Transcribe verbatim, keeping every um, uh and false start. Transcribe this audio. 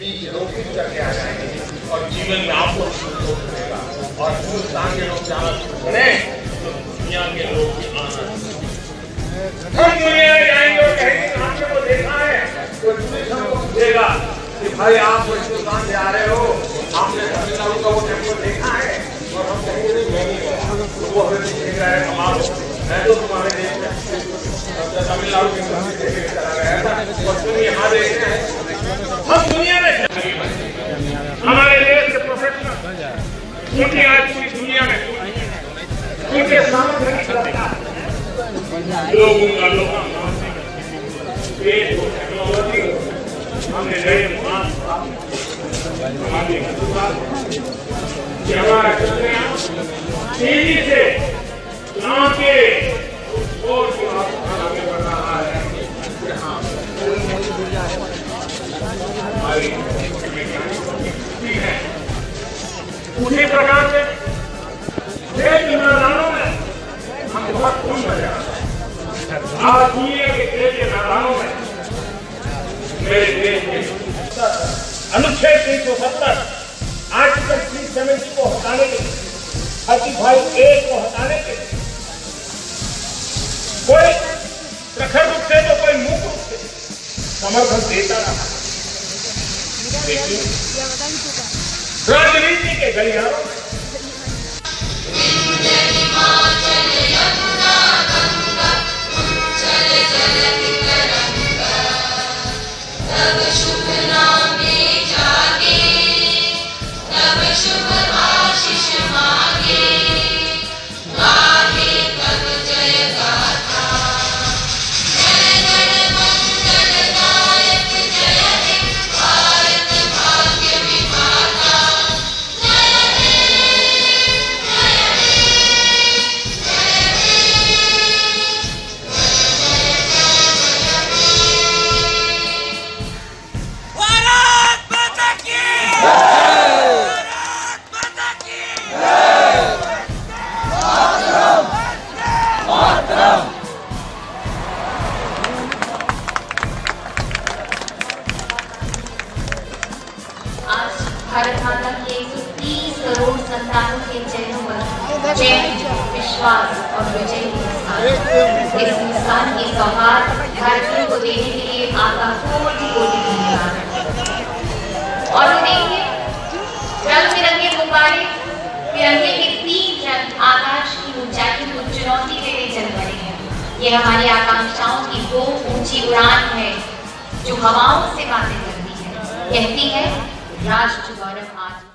बीच रोपित करके आ जाएंगे और जीवन में आपको सुख मिलेगा। और हिंदुस्तान के लोग ज्यादा बने तो दुनिया के लोग भी आना। हम दुनिया में जाएंगे और कहेंगे आपने को देखा है, तो टूरिस्ट हमको पूछेगा कि भाई आप हिंदुस्तान से आ रहे हो, आपने तमिलनाडु का वो टेम्पल देखा है? और हम कहेंगे नहीं मैं नहीं गया, तो वो हमें देख रहा है कमाल, मैं तो तुम्हारे देश में तमिलनाडु के मंदिर देखने चला गया था और तुम यहाँ देख रहे हैं। हम दुनिया में हमारे देश के प्रोफेशनल क्योंकि आज पूरी दुनिया में उनके सामने लोगों का लोग टेक्नोलॉजी हमने नए हमारा तेजी से यहाँ के और आगे बढ़ रहा है। उसी प्रकार से देश के मैदानों में हम बहुत खुश हो जाते हैं। आज दुनिया के देश के मैदानों में मेरे देश के अनुच्छेद तीन सौ सत्तर आर्टिकल तीन सौ सत्तर को हटाने के लिए पैंतीस ए को हटाने के लिए कोई प्रखर रूप से तो कोई मुक्त रूप से समर्थन देता रहा, लेकिन राजनीति के गलियारों में भारत माता के एक सौ तीस करोड़ संतानों के चरणों पर जय, विश्वास और विजय की मिसाल। इस मिसाल के सौहार्द भारतीयों को देने के लिए आपका कोटि कोटि धन्यवाद। और देखिए रंग बिरंगे गुब्बारे तिरंगे के तीन रंग आकाश की ऊंचाई को चुनौती देने चल पड़े हैं। ये हमारी आकांक्षाओं की वो ऊंची उड़ान है जो हवाओं से बातें करती है, कहती है राष्ट्र गौरव आज।